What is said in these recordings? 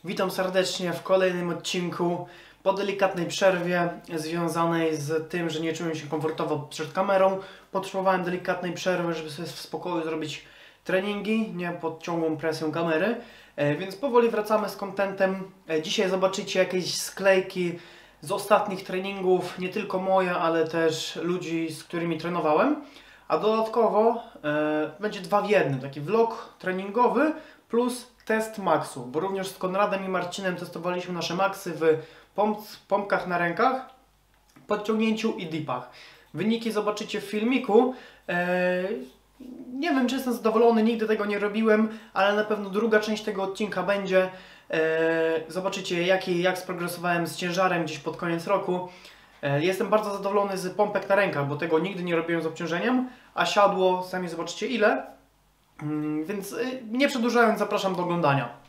Witam serdecznie w kolejnym odcinku po delikatnej przerwie związanej z tym, że nie czułem się komfortowo przed kamerą. Potrzebowałem delikatnej przerwy, żeby sobie w spokoju zrobić treningi, nie pod ciągłą presją kamery. Więc powoli wracamy z contentem. Dzisiaj zobaczycie jakieś sklejki z ostatnich treningów, nie tylko moje, ale też ludzi, z którymi trenowałem. A dodatkowo będzie 2 w 1, taki vlog treningowy plus test maksu, bo również z Konradem i Marcinem testowaliśmy nasze maksy w pompkach na rękach, podciągnięciu i dipach. Wyniki zobaczycie w filmiku. Nie wiem, czy jestem zadowolony, nigdy tego nie robiłem, ale na pewno druga część tego odcinka będzie. Zobaczycie jak sprogresowałem z ciężarem gdzieś pod koniec roku. Jestem bardzo zadowolony z pompek na rękach, bo tego nigdy nie robiłem z obciążeniem, a siadło, sami zobaczycie ile. Więc nie przedłużając, zapraszam do oglądania.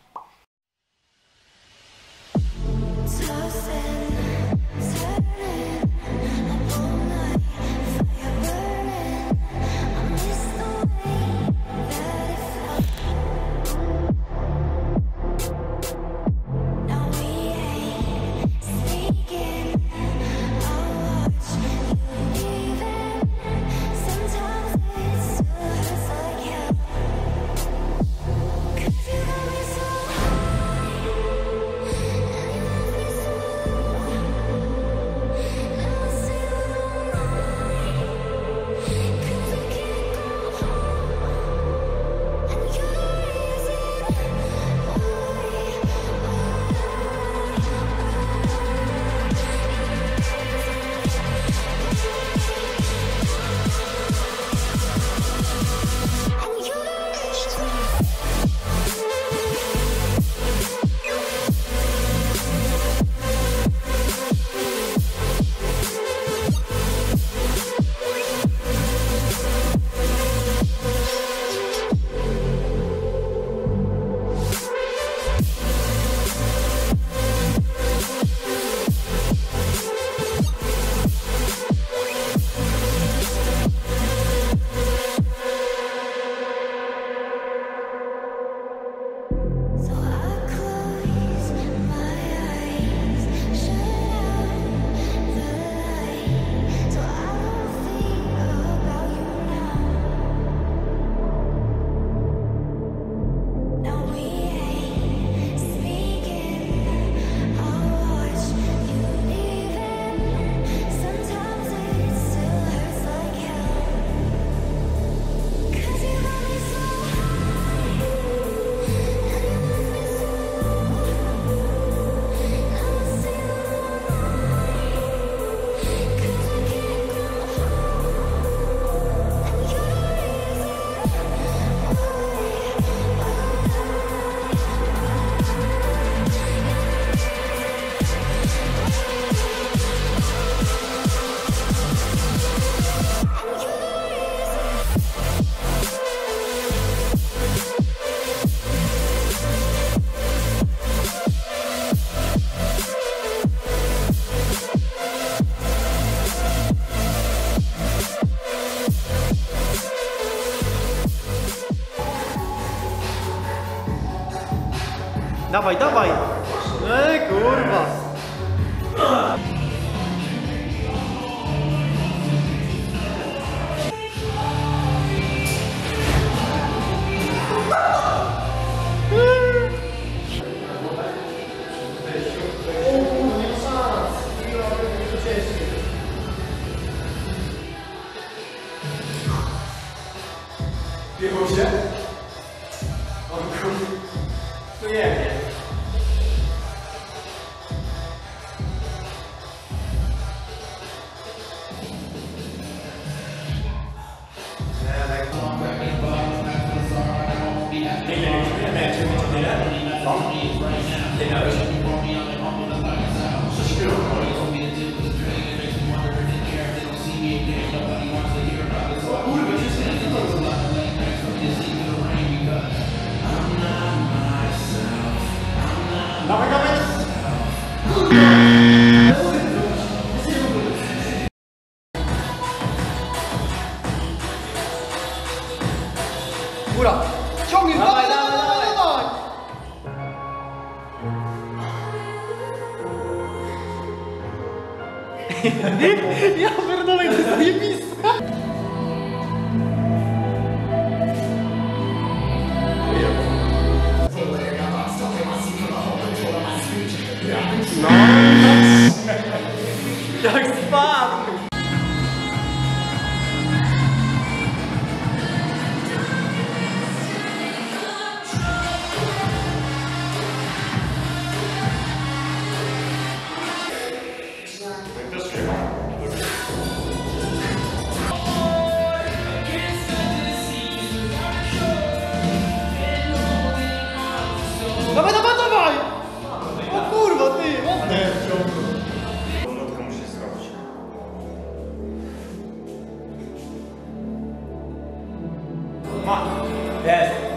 Dawaj, dawaj! Kurwa! Biegło się? O kurwa. No nie wiem. Dawaj, dawaj! Góra! Ciągnij! Dawaj, dawaj, dawaj, dawaj! Ja pierdolę, to jest zajebiste. No. Jak spadł. Dawaj, dawaj, dawaj! O kurwa, ty, ładnie! Powrotka musisz zrobić. Ma! Jest!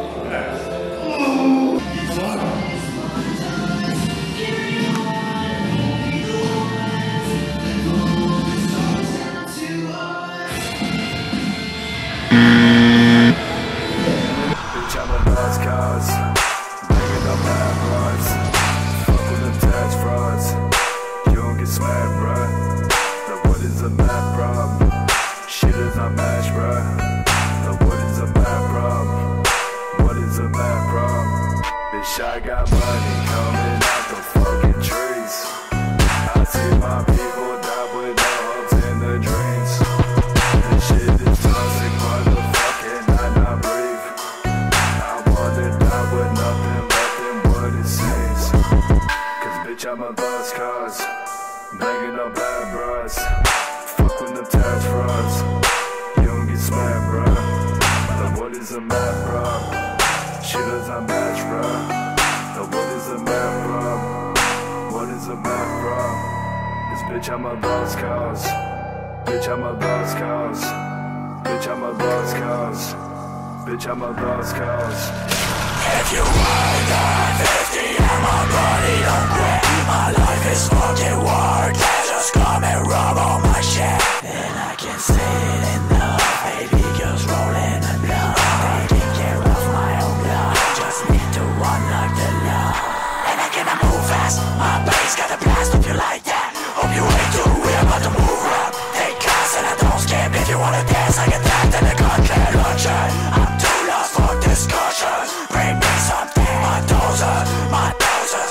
Bitch, I'm a buzz cause banging up bad broads. Fuck with them tax frauds. You don't get smacked, bruh. The what is a mad problem? Shit is not match, bruh. The what is a bad problem? What is a bad problem? Bitch, I got money coming out the fucking trees. I see my people die with no hopes in their dreams. This shit is toxic, motherfucking I not breathe. I wanna die with nothing left than what it seems. Cause bitch, I'm a buzz cause banging up bad bras. Fuck with them tax frauds. You don't get smacked, bruh. The what is a mad problem? Shit does not match, bruh. The what is a mad problem? What is a mad problem? Cause bitch, I'm a buzz cause. Bitch, I'm a buzz cause. Bitch, I'm a buzz cause. Bitch, I'm a buzz cause. If you wonder 50 and my body don't quit, my life is fucking work. They just come and rub on my shit, and I can see it in the baby girls rolling the blood. Taking care of my own blood. Just need to run like the law, and I cannot move fast. My bass got a blast. Hope you like that. Hope you ain't too weird about to move up. Take class and I don't skip. If you wanna dance, I get that. Then I got that luncheon. I'm too lost for discussion. Bring me something. My dozer, my dozer.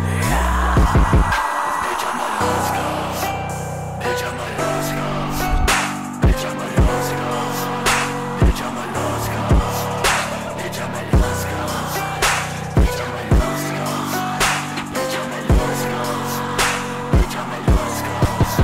Bitch, I'm a lost cause. Bitch, I'm a lost cause. Bitch, I'm a lost cause. Bitch, I'm a lost cause. Bitch, I'm a lost cause. Bitch, I'm a lost cause. Bitch, I'm a lost cause. Bitch, I'm a lost cause.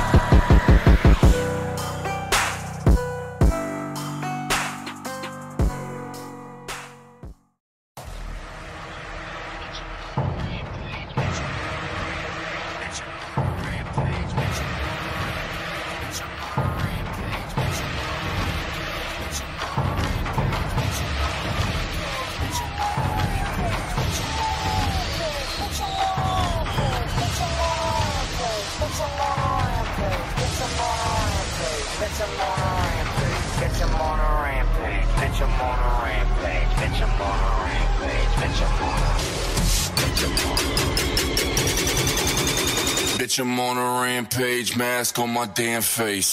Bitch, I'm on a rampage, mask on my damn face.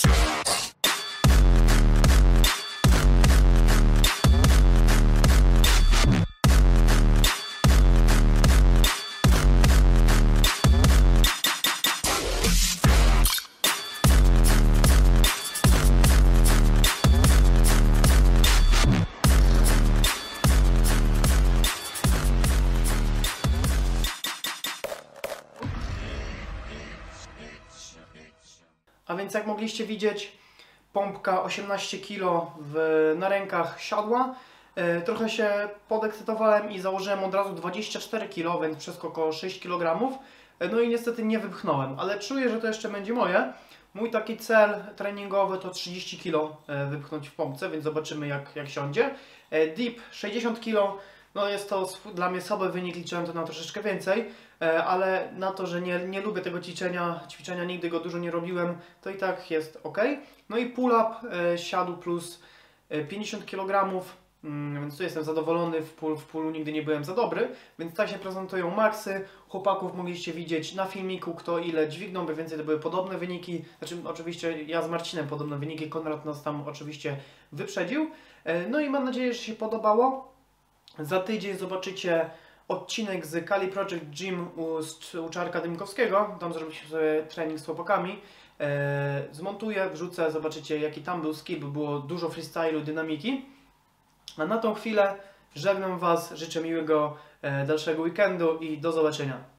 A więc jak mogliście widzieć, pompka 18 kg na rękach siadła. Trochę się podekscytowałem i założyłem od razu 24 kg, więc wszystko około 6 kg. No i niestety nie wypchnąłem, ale czuję, że to jeszcze będzie moje. Mój taki cel treningowy to 30 kg wypchnąć w pompce, więc zobaczymy jak siądzie. Dip 60 kg, no jest to dla mnie słaby wynik, liczyłem to na troszeczkę więcej, ale na to, że nie lubię tego ćwiczenia, nigdy go dużo nie robiłem, to i tak jest ok. No i pull-up siadł plus 50 kg, Więc tu jestem zadowolony, w pulu nigdy nie byłem za dobry, więc tak się prezentują maksy. Chłopaków mogliście widzieć na filmiku, kto ile dźwignął, by więcej to były podobne wyniki. Znaczy oczywiście ja z Marcinem podobne wyniki, Konrad nas tam oczywiście wyprzedził. No i mam nadzieję, że się podobało. Za tydzień zobaczycie odcinek z Kali Project Gym u Czarka Dymkowskiego. Tam zrobiliśmy sobie trening z chłopakami. Zmontuję, wrzucę, zobaczycie jaki tam był skill, bo było dużo freestylu, dynamiki. A na tą chwilę żegnam Was, życzę miłego dalszego weekendu i do zobaczenia.